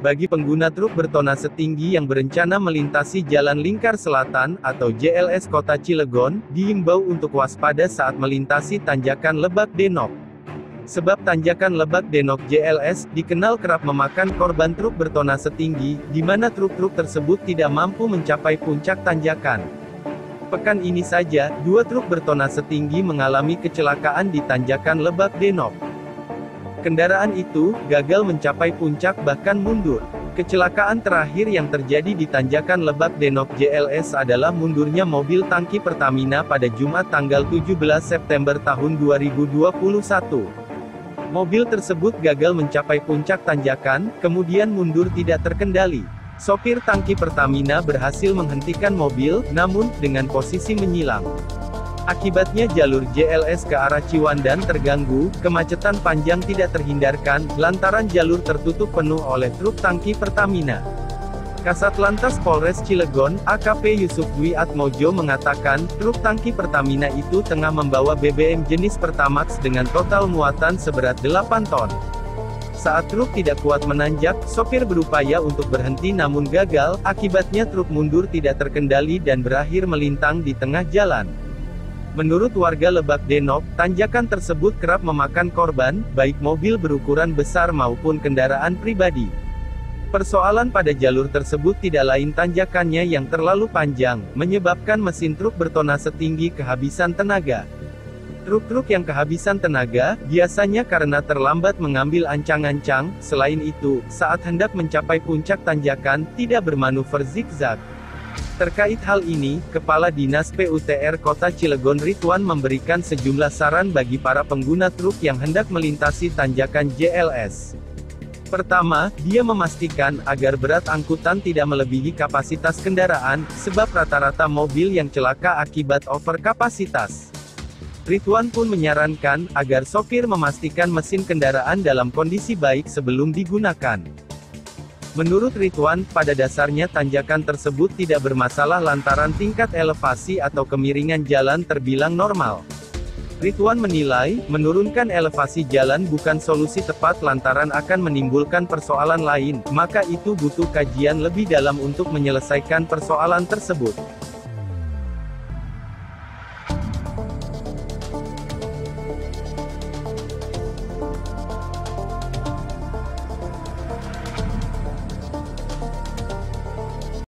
Bagi pengguna truk bertona setinggi yang berencana melintasi Jalan Lingkar Selatan, atau JLS Kota Cilegon, diimbau untuk waspada saat melintasi tanjakan Lebak Denok. Sebab tanjakan Lebak Denok JLS, dikenal kerap memakan korban truk bertona setinggi, di mana truk-truk tersebut tidak mampu mencapai puncak tanjakan. Pekan ini saja, 2 truk bertona setinggi mengalami kecelakaan di tanjakan Lebak Denok. Kendaraan itu gagal mencapai puncak bahkan mundur. Kecelakaan terakhir yang terjadi di tanjakan Lebak Denok JLS adalah mundurnya mobil tangki Pertamina pada Jumat tanggal 17 September tahun 2021. Mobil tersebut gagal mencapai puncak tanjakan, kemudian mundur tidak terkendali. Sopir tangki Pertamina berhasil menghentikan mobil, namun dengan posisi menyilang. Akibatnya jalur JLS ke arah Ciwandan terganggu, kemacetan panjang tidak terhindarkan, lantaran jalur tertutup penuh oleh truk tangki Pertamina. Kasat Lantas Polres Cilegon, AKP Yusuf Dwi Atmojo mengatakan, truk tangki Pertamina itu tengah membawa BBM jenis Pertamax dengan total muatan seberat 8 ton. Saat truk tidak kuat menanjak, sopir berupaya untuk berhenti namun gagal, akibatnya truk mundur tidak terkendali dan berakhir melintang di tengah jalan. Menurut warga Lebak Denok, tanjakan tersebut kerap memakan korban, baik mobil berukuran besar maupun kendaraan pribadi. Persoalan pada jalur tersebut tidak lain tanjakannya yang terlalu panjang, menyebabkan mesin truk bertona setinggi kehabisan tenaga. Truk-truk yang kehabisan tenaga, biasanya karena terlambat mengambil ancang-ancang, selain itu, saat hendak mencapai puncak tanjakan, tidak bermanuver zigzag. Terkait hal ini, Kepala Dinas PUTR Kota Cilegon Ridwan memberikan sejumlah saran bagi para pengguna truk yang hendak melintasi tanjakan JLS. Pertama, dia memastikan agar berat angkutan tidak melebihi kapasitas kendaraan, sebab rata-rata mobil yang celaka akibat overkapasitas. Ridwan pun menyarankan agar sopir memastikan mesin kendaraan dalam kondisi baik sebelum digunakan. Menurut Ridwan, pada dasarnya tanjakan tersebut tidak bermasalah lantaran tingkat elevasi atau kemiringan jalan terbilang normal. Ridwan menilai, menurunkan elevasi jalan bukan solusi tepat lantaran akan menimbulkan persoalan lain, maka itu butuh kajian lebih dalam untuk menyelesaikan persoalan tersebut.